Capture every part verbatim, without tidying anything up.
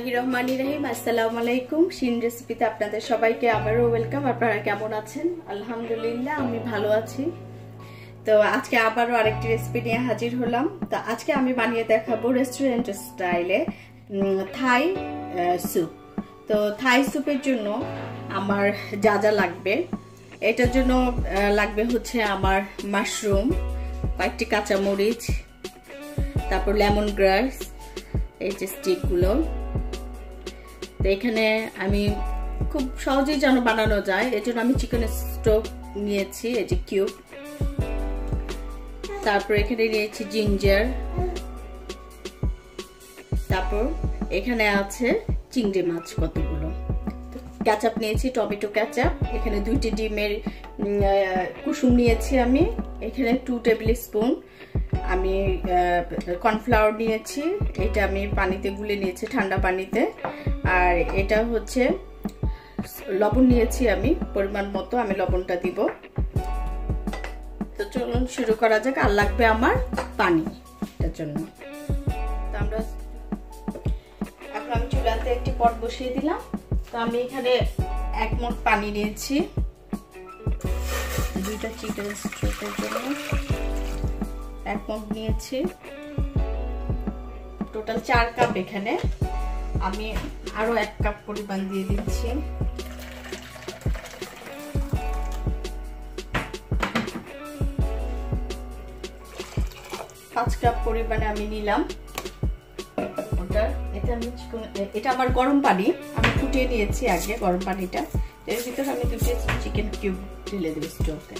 বিসমিল্লাহিররহমানিররহিম। আসসালামু আলাইকুম। শিরিন রেসিপিতে আপনাদের সবাইকে আবারও ওয়েলকাম। আপনারা কেমন আছেন? আলহামদুলিল্লাহ আমি ভালো আছি। তো আজকে আবারও আরেকটি রেসিপি নিয়ে হাজির হলাম। তো আজকে আমি বানিয়ে দেখাবো রেস্টুরেন্ট স্টাইলে থাই স্যুপ। তো থাই স্যুপের জন্য আমার যা যা লাগবে, এটার জন্য লাগবে হচ্ছে আমার মাশরুম, কয়েকটি কাঁচামরিচ, তারপর লেমন গ্রাস, এই যে স্টিকগুলো। তো এখানে আমি খুব সহজেই যেন বানানো যায় এর জন্য আমি চিকেন স্টক নিয়েছি, এই যে কিউব। তারপর এখানে নিয়েছি জিঞ্জার, তারপর এখানে আছে চিংড়ি মাছ কতগুলো, ক্যাচাপ নিয়েছি, টমেটো ক্যাচাপ, এখানে দুইটি ডিমের কুসুম নিয়েছি আমি, এখানে টু টেবিল স্পুন আমি কর্নফ্লাওয়ার নিয়েছি, এটা আমি পানিতে গুলে নিয়েছি ঠান্ডা পানিতে। আর এটা হচ্ছে লবণ নিয়েছি আমি পরিমাণ মতো, আমি লবণটা দিব। তো চলুন শুরু করা যাক। আর লাগবে আমার পানি এটার জন্য। তো আমরা এখন আমি চুলাতে একটি পট বসিয়ে দিলাম। তো আমি এখানে এক মগ পানি নিয়েছি দুইটা চিকেন স্ট্রোকের জন্য, এক মগ নিয়েছি, টোটাল চার কাপ। এখানে আমি আরো এক কাপ পরিমাণ দিয়ে দিচ্ছি। পাঁচ কাপ পরিমাণে আমি নিলাম ওটা। এটা আমি এটা আমার গরম পানি, আমি ফুটিয়ে নিয়েছি আগে গরম পানিটা। এর ভিতরে আমি দুটো চিকেন কিউব ঢেলে দেব স্টোভে।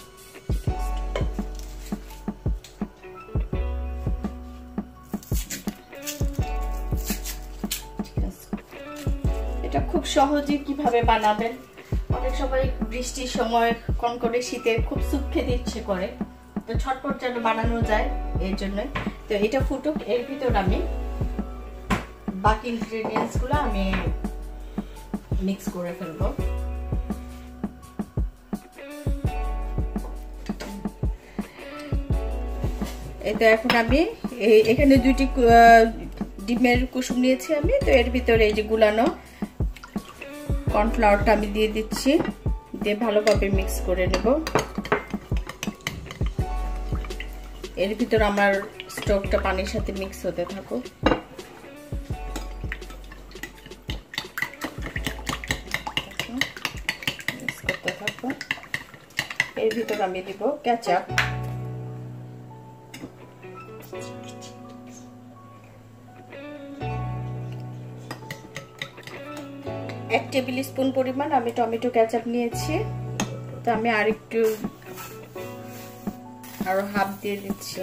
এটা খুব সহজে কিভাবে বানাবেন, অনেক সময় বৃষ্টির সময় কনকনে শীতে খুব স্যুপ খেতে ইচ্ছে করে, তো ঝটপট যেন বানানো যায় এর জন্য। তো এটা ফুটুক, এর ভিতর আমি বাকি ইনগ্রেডিয়েন্টস গুলো আমি মিক্স করে ফেলবো। এটা এখন আমি এখানে দুইটি ডিমের কুসুম নিয়েছি আমি, তো এর ভিতরে এই যে গুলানো কর্নফ্লাওয়ারটা আমি দিয়ে দিচ্ছি, দিয়ে ভালোভাবে মিক্স করে নেব। এর ভিতর আমার স্টকটা পানির সাথে মিক্স হতে থাকো। মিক্স করতে থাকো। এর ভিতর আমি দিব কেচাপ, এক টেবিল স্পুন পরিমাণ আমি টমেটো কেচাপ নিয়েছি। তো আমি আর একটু আরো হাফ দিয়ে দিচ্ছি।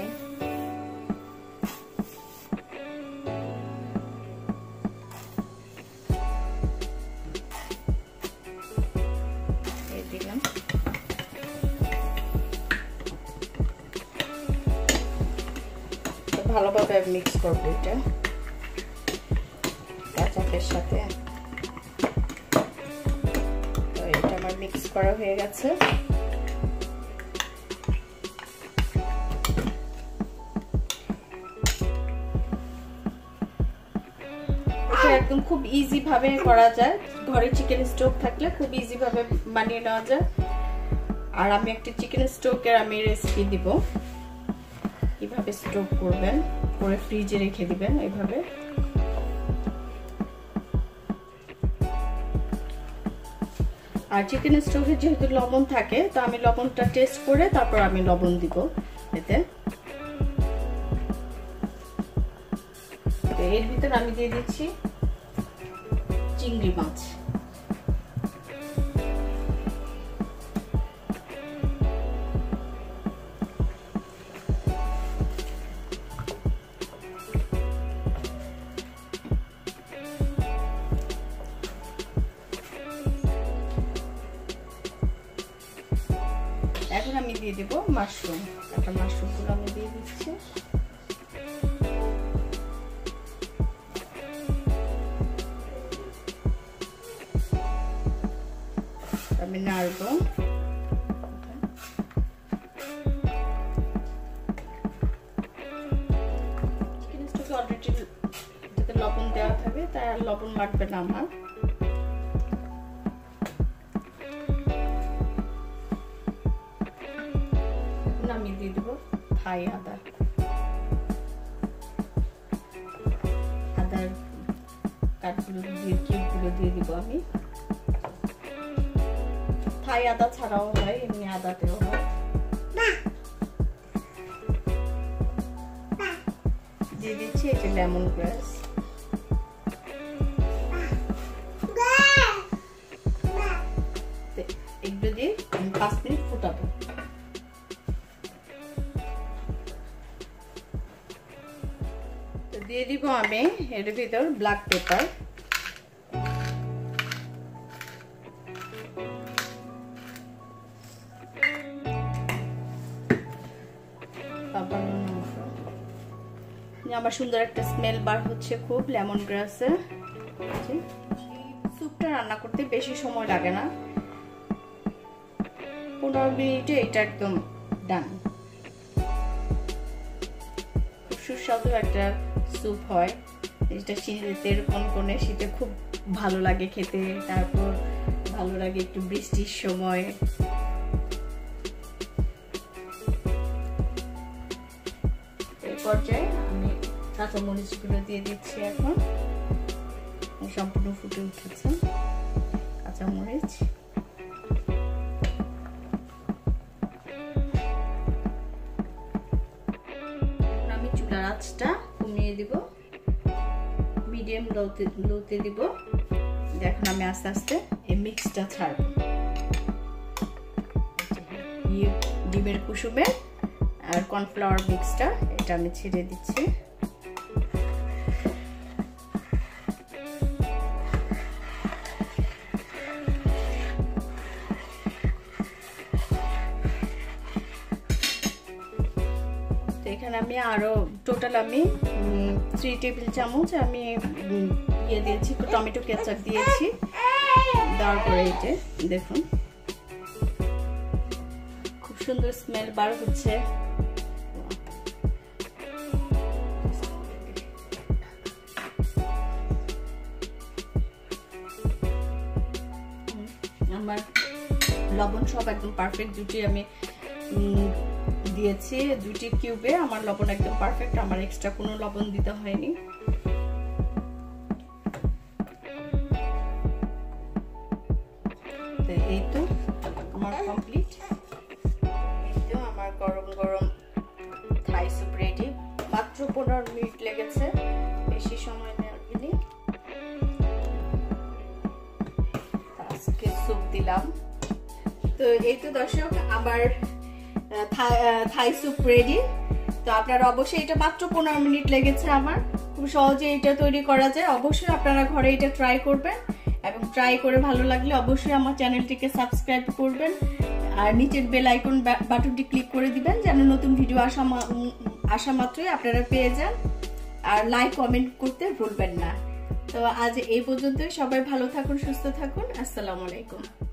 দিলাম ভালোভাবে মিক্স করবো এটা কেচাপের সাথে। তো এটা আমার মিক্স করা হয়ে গেছে। একদম খুব ইজি ভাবে করা যায়, ঘরে চিকেন স্টোভ থাকলে খুব ইজি ভাবে বানিয়ে নেওয়া যায়। আর আমি একটা চিকেন স্টোভের আমি রেসিপি দিব কিভাবে স্টোভ করবেন, করে ফ্রিজে রেখে দিবেন এইভাবে। আর চিকেন স্টোভে যেহেতু লবণ থাকে, তো আমি লবণটা টেস্ট করে তারপর আমি লবণ দিব এতে। এর ভিতর আমি দিয়ে দিচ্ছি চিংড়ি মাছ। এখন আমি দিয়ে দেব মাশরুম, একটা মাশরুম গুলো আমি দিয়ে দিচ্ছি। আমি নাড়বো। চিকেন স্টোভে অলরেডি যাতে লবণ দেওয়া থাকবে তাই আর লবণ লাগবে না আমার। আমি দিয়ে দেবো থাই আদা, আদার কাঠগুলো দিয়ে কিউবগুলো দিয়ে দিব আমি। থাই আদা ছাড়াও হয়, এমনি আদাতেও হয়। দিয়ে দিচ্ছি এটা লেমন গ্রাস, এগুলো দিয়ে আমি পাঁচ মিনিট ফুটাবো। দিয়ে দিব আমি এর ভিতর ব্ল্যাক পেপার, আমার সুন্দর একটা স্মেল বার হচ্ছে খুব লেমন গ্রাসের। স্যুপটা রান্না করতে বেশি সময় লাগে না, পনেরো মিনিটে এটা একদম ডান। খুব সুস্বাদু একটা স্যুপ হয়, এটা শীতের কনকনে শীতে খুব ভালো লাগে খেতে। তারপর ভালো লাগে একটু বৃষ্টির সময়। এই পর্যায়ে আমি কাঁচা মরিচগুলো দিয়ে দিচ্ছি। এখন সম্পূর্ণ ফুটে উঠেছে কাঁচা মরিচ। আমি চুলার আঁচটা কমিয়ে দিব, মিডিয়াম লোতে লোতে দিব। এখন আমি আস্তে আস্তে এই মিক্সটা ছাড়ব। ডিমের কুসুমের আর কর্নফ্লাওয়ার মিক্সটা এটা আমি ছেড়ে দিচ্ছি। এখানে আমি আরো টোটাল আমি থ্রি টেবিল চামচ আমি ইয়ে দিয়েছি, টমেটো কেচাপ দিয়েছি। দেওয়ার পরে এই যে দেখুন খুব সুন্দর স্মেল বার হচ্ছে। আমার লবণ সব একদম পারফেক্ট, দুটি আমি দিয়েছি দুটি কিউবে, আমার লবণ একদম পারফেক্ট, আমার এক্সট্রা কোনো লবণ দিতে হয়নি। এই তো আমার কমপ্লিট, এই তো আমার গরম গরম থাই স্যুপ রেডি। মাত্র পনেরো মিনিট লেগেছে, বেশি সময় নেয়নি। আজকে স্যুপ দিলাম। তো এই তো দর্শক আমার থাই স্যুপ রেডি। তো আপনারা অবশ্যই, এটা মাত্র পনেরো মিনিট লেগেছে আমার, খুব সহজে এটা তৈরি করা যায়। অবশ্যই আপনারা ঘরে এটা ট্রাই করবেন এবং ট্রাই করে ভালো লাগলে অবশ্যই আমার চ্যানেলটিকে সাবস্ক্রাইব করবেন আর নিচের বেল আইকন বাটনটি ক্লিক করে দিবেন যেন নতুন ভিডিও আসা আসা মাত্রই আপনারা পেয়ে যান। আর লাইক কমেন্ট করতে ভুলবেন না। তো আজ এই পর্যন্তই, সবাই ভালো থাকুন, সুস্থ থাকুন। আসসালামু আলাইকুম।